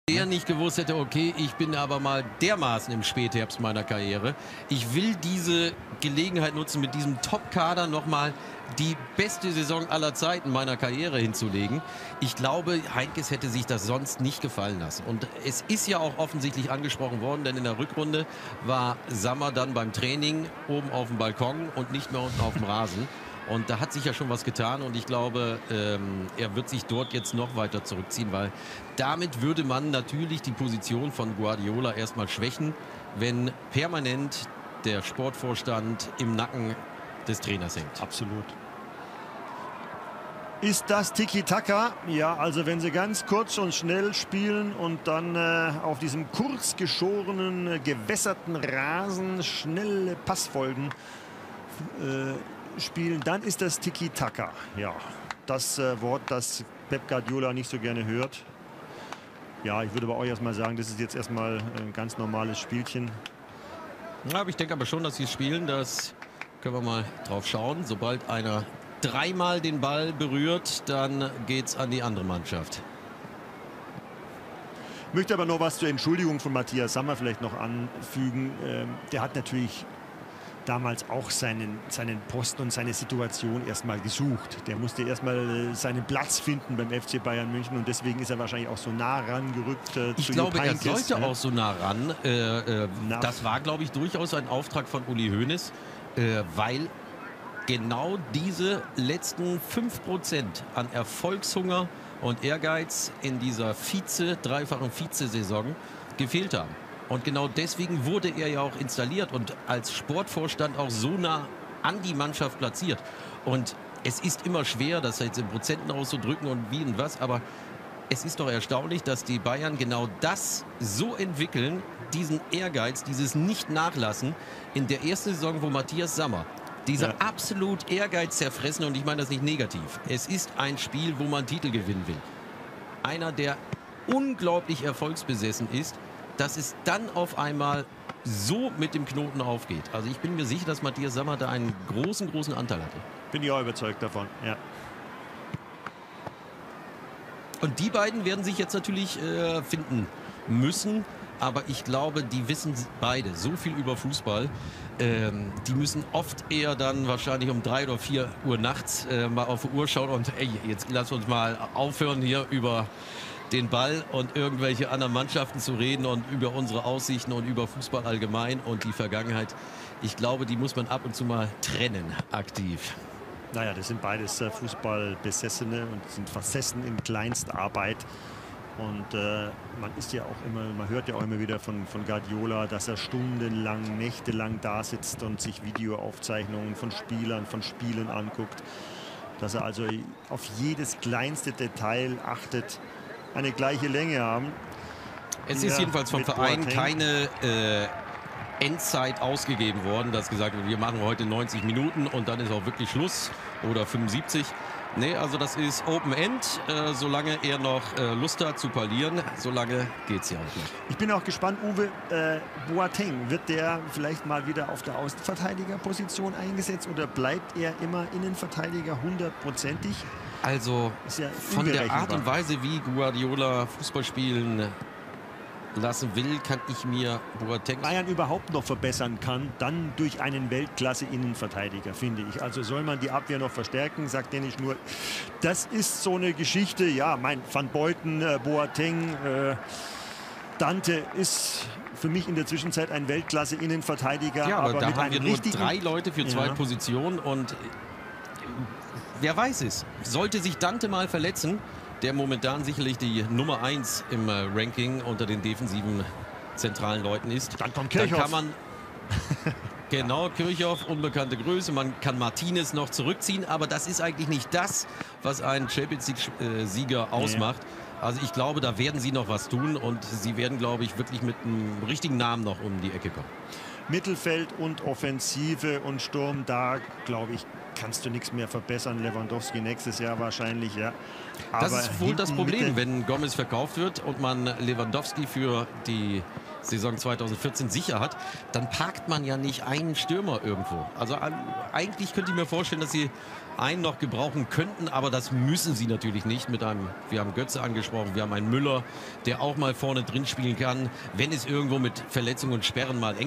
der nicht gewusst hätte, okay, ich bin aber mal dermaßen im Spätherbst meiner Karriere. Ich will diese Gelegenheit nutzen, mit diesem Top-Kader nochmal die beste Saison aller Zeiten meiner Karriere hinzulegen. Ich glaube, Heinkes hätte sich das sonst nicht gefallen lassen. Und es ist ja auch offensichtlich angesprochen worden, denn in der Rückrunde war Sammer dann beim Training oben auf dem Balkon und nicht mehr unten auf dem Rasen. Und da hat sich ja schon was getan und ich glaube, er wird sich dort jetzt noch weiter zurückziehen, weil damit würde man natürlich die Position von Guardiola erstmal schwächen, wenn permanent der Sportvorstand im Nacken des Trainers hängt. Absolut. Ist das Tiki-Taka? Ja, also wenn sie ganz kurz und schnell spielen und dann auf diesem kurz geschorenen, gewässerten Rasen schnelle Passfolgen spielen, dann ist das Tiki-Taka. Ja, das Wort, das Pep Guardiola nicht so gerne hört. Ja, ich würde aber auch erstmal sagen, das ist jetzt erstmal ein ganz normales Spielchen. Ja, aber ich denke aber schon, dass sie spielen. Das können wir mal drauf schauen. Sobald einer dreimal den Ball berührt, dann geht's an die andere Mannschaft. Ich möchte aber noch was zur Entschuldigung von Matthias Sammer vielleicht noch anfügen. Der hat natürlich damals auch seinen Posten und seine Situation erstmal gesucht. Der musste erstmal seinen Platz finden beim FC Bayern München und deswegen ist er wahrscheinlich auch so nah rangerückt. Ich glaube, er sollte auch so nah ran. Das war, glaube ich, durchaus ein Auftrag von Uli Hoeneß, weil genau diese letzten 5% an Erfolgshunger und Ehrgeiz in dieser dreifachen Vize-Saison gefehlt haben. Und genau deswegen wurde er ja auch installiert und als Sportvorstand auch so nah an die Mannschaft platziert. Und es ist immer schwer, das jetzt in Prozenten auszudrücken und wie und was, aber es ist doch erstaunlich, dass die Bayern genau das so entwickeln, diesen Ehrgeiz, dieses Nicht-Nachlassen in der ersten Saison, wo Matthias Sammer dieser absolut Ehrgeiz zerfressen, und ich meine das nicht negativ. Es ist ein Spiel, wo man Titel gewinnen will. Einer, der unglaublich erfolgsbesessen ist, dass es dann auf einmal so mit dem Knoten aufgeht. Also ich bin mir sicher, dass Matthias Sammer da einen großen Anteil hatte. Bin ich auch überzeugt davon, ja. Und die beiden werden sich jetzt natürlich finden müssen. Aber ich glaube, die wissen beide so viel über Fußball. Die müssen oft eher dann wahrscheinlich um 3 oder 4 Uhr nachts mal auf die Uhr schauen und ey, jetzt lass uns mal aufhören hier über den Ball und irgendwelche anderen Mannschaften zu reden und über unsere Aussichten und über Fußball allgemein und die Vergangenheit. Ich glaube, die muss man ab und zu mal trennen, aktiv. Naja, das sind beides Fußballbesessene und sind versessen in Kleinstarbeit. Und man hört ja auch immer wieder von Guardiola, dass er stundenlang, nächtelang da sitzt und sich Videoaufzeichnungen von Spielern, von Spielen anguckt. Dass er also auf jedes kleinste Detail achtet. Eine gleiche Länge haben. Es ist jedenfalls vom Verein keine Endzeit ausgegeben worden, dass gesagt wird, wir machen heute 90 Minuten und dann ist auch wirklich Schluss oder 75. Nee, also das ist Open End. Solange er noch Lust hat zu parlieren, solange geht es ja auch nicht. Ich bin auch gespannt, Uwe, Boateng, wird der vielleicht mal wieder auf der Außenverteidigerposition eingesetzt oder bleibt er immer Innenverteidiger 100%ig? Also ja von der Art und Weise, wie Guardiola Fußball spielen lassen will, kann ich mir Boateng Bayern überhaupt noch verbessern kann, dann durch einen Weltklasse-Innenverteidiger, finde ich. Also soll man die Abwehr noch verstärken, sagt er nicht nur. Das ist so eine Geschichte, ja, Van Beuten, Boateng, Dante ist für mich in der Zwischenzeit ein Weltklasse-Innenverteidiger. Ja, aber da haben wir nur 3 Leute für 2 Positionen und wer weiß es. Sollte sich Dante mal verletzen, der momentan sicherlich die Nummer 1 im Ranking unter den defensiven zentralen Leuten ist. Dann kommt Kirchhoff. Dann kann man genau, Kirchhoff, unbekannte Größe. Man kann Martinez noch zurückziehen, aber das ist eigentlich nicht das, was einen Champions League-Sieger ausmacht. Also ich glaube, da werden sie noch was tun und sie werden, glaube ich, wirklich mit einem richtigen Namen noch um die Ecke kommen. Mittelfeld und Offensive und Sturm, da glaube ich, kannst du nichts mehr verbessern. Lewandowski nächstes Jahr wahrscheinlich, ja. Das Aber ist wohl das hinten Problem, Mitte, wenn Gomez verkauft wird und man Lewandowski für die Saison 2014 sicher hat, dann parkt man ja nicht einen Stürmer irgendwo. Also eigentlich könnte ich mir vorstellen, dass sie einen noch gebrauchen könnten, aber das müssen sie natürlich nicht mit einem, wir haben Götze angesprochen, wir haben einen Müller, der auch mal vorne drin spielen kann, wenn es irgendwo mit Verletzungen und Sperren mal eng